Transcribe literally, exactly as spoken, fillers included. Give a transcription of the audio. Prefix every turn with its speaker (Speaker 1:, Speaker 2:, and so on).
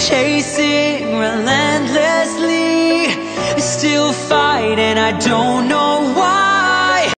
Speaker 1: chasing relentlessly, still fight and I don't know